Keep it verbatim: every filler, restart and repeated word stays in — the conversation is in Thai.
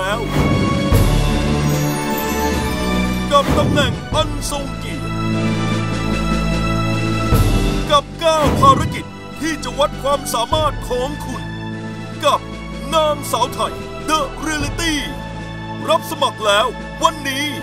แล้วกับตำแหน่งอันทรงเกียรติกับเก้าภารกิจที่จะวัดความสามารถของคุณกับนางสาวไทย The Reality รับสมัครแล้ววันนี้